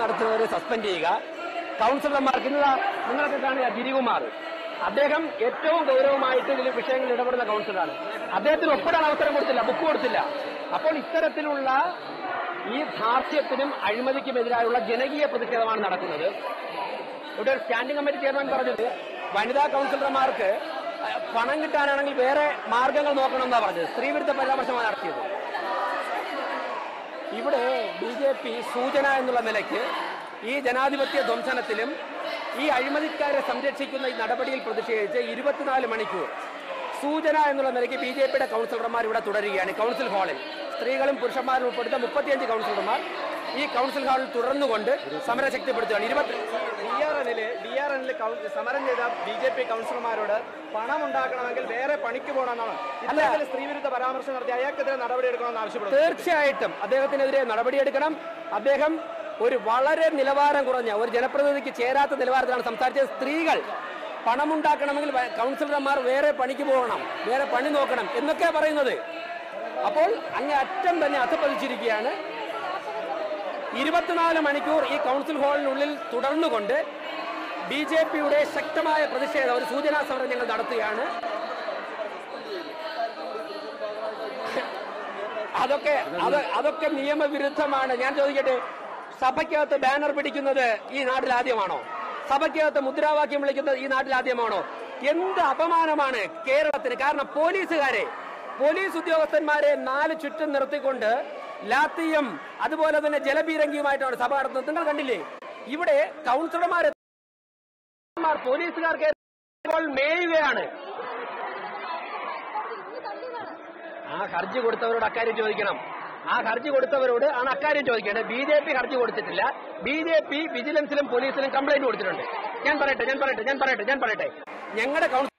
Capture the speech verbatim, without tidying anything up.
നടത്തുന്നവരെ സസ്പെൻഡ് ചെയ്യുക. കൌൺസിലർമാർക്ക് ഇന്ന് നിങ്ങളൊക്കെ കാണുക ഗിരികുമാർ, അദ്ദേഹം ഏറ്റവും ഗൗരവമായിട്ട് ഇതിൽ വിഷയങ്ങളിൽ ഇടപെടുന്ന കൌൺസിലറാണ്. അദ്ദേഹത്തിന് ഒപ്പിടാൻ അവസരം കൊടുത്തില്ല, ബുക്ക് കൊടുത്തില്ല. അപ്പോൾ ഇത്തരത്തിലുള്ള ഈ ധാർഷ്ട്യത്തിനും അഴിമതിക്കുമെതിരായുള്ള ജനകീയ പ്രതിഷേധമാണ് നടക്കുന്നത്. ഇവിടെ ഒരു സ്റ്റാൻഡിംഗ് കമ്മിറ്റി ചെയർമാൻ പറഞ്ഞത് വനിതാ കൌൺസിലർമാർക്ക് പണം കിട്ടാനാണെങ്കിൽ വേറെ മാർഗങ്ങൾ നോക്കണമെന്നാണ് പറഞ്ഞത്. സ്ത്രീവിരുദ്ധ പരാമർശമാണ് നടത്തിയത്. ഇവിടെ ബി ജെ പി സൂചന എന്നുള്ള നിലയ്ക്ക് ഈ ജനാധിപത്യ ധ്വംസനത്തിലും ഈ അഴിമതിക്കാരെ സംരക്ഷിക്കുന്ന ഈ നടപടിയിൽ പ്രതിഷേധിച്ച് ഇരുപത്തിനാല് മണിക്കൂർ സൂചന എന്നുള്ള നിലയ്ക്ക് ബി ജെ പിയുടെ കൌൺസിലർമാർ ഇവിടെ തുടരുകയാണ്. കൌൺസിൽ ഹാളിൽ സ്ത്രീകളും പുരുഷന്മാരും ഉൾപ്പെടുത്ത മുപ്പത്തിയഞ്ച് കൌൺസിലർമാർ ഈ കൌൺസിൽ ഹാളിൽ തുടർന്നുകൊണ്ട് സമരം ശക്തിപ്പെടുത്തുകയാണ്. ഇരുപത്തി ഡി ആർ എനില് ഡി ആർ എനില് സമരം ചെയ്ത ബി ജെ പി കൌൺസിലർമാരോട് പണം ഉണ്ടാക്കണമെങ്കിൽ വേറെ പണിക്ക് പോകണമെന്നാണ് ഇത്തരത്തിൽ സ്ത്രീവിരുദ്ധ പരാമർശം നടത്തി അയാൾക്കെതിരെ നടപടിയെടുക്കണമെന്ന് ആവശ്യപ്പെടുന്നു. തീർച്ചയായിട്ടും അദ്ദേഹത്തിനെതിരെ നടപടിയെടുക്കണം. അദ്ദേഹം ഒരു വളരെ നിലവാരം കുറഞ്ഞ ഒരു ജനപ്രതിനിധിക്ക് ചേരാത്ത നിലവാരത്തിലാണ് സംസാരിച്ചത്. സ്ത്രീകൾ പണമുണ്ടാക്കണമെങ്കിൽ കൗൺസിലർമാർ വേറെ പണിക്ക് പോകണം, വേറെ പണി നോക്കണം എന്നൊക്കെ പറയുന്നത്. അപ്പോൾ അങ്ങേ അറ്റം തന്നെ അധപ്പതിച്ചിരിക്കുകയാണ്. ഇരുപത്തിനാല് മണിക്കൂർ ഈ കൗൺസിൽ ഹാളിനുള്ളിൽ തുടർന്നുകൊണ്ട് ബി ജെ പിയുടെ ശക്തമായ പ്രതിഷേധം, ഒരു സൂചനാ സമരം ഞങ്ങൾ നടത്തുകയാണ്. അതൊക്കെ അത് അതൊക്കെ നിയമവിരുദ്ധമാണ്. ഞാൻ ചോദിക്കട്ടെ, സഭയ്ക്കകത്ത് ബാനർ പിടിക്കുന്നത് ഈ നാട്ടിൽ ആദ്യമാണോ? സഭയ്ക്കകത്ത് മുദ്രാവാക്യം വിളിക്കുന്നത് ഈ നാട്ടിൽ ആദ്യമാണോ? എന്ത് അപമാനമാണ് കേരളത്തിന്! കാരണം പോലീസുകാരെ, പോലീസ് ഉദ്യോഗസ്ഥന്മാരെ നാല് ചുറ്റും നിർത്തിക്കൊണ്ട് ലാത്തിയും അതുപോലെ തന്നെ ജലപീരങ്കിയുമായിട്ടാണ് സഭ നടത്തുന്നത്. നിങ്ങൾ കണ്ടില്ലേ? ഇവിടെ കൗൺസിലർമാർ പോലീസുകാർക്ക് മേയുകയാണ്. ആ ഹർജി കൊടുത്തവരോട് അക്കാര്യം ചോദിക്കണം. ആ ഹർജി കൊടുത്തവരോട് ആണ് അക്കാര്യം ചോദിക്കേണ്ടത്. ബി ജെ പി ഹർജി കൊടുത്തിട്ടില്ല. ബി ജെ പി വിജിലൻസിലും പോലീസിലും കംപ്ലൈന്റ് കൊടുത്തിട്ടുണ്ട്. ഞാൻ പറയട്ടെ ഞാൻ പറയട്ടെ ഞാൻ പറയട്ടെ ഞാൻ പറയട്ടെ ഞങ്ങളുടെ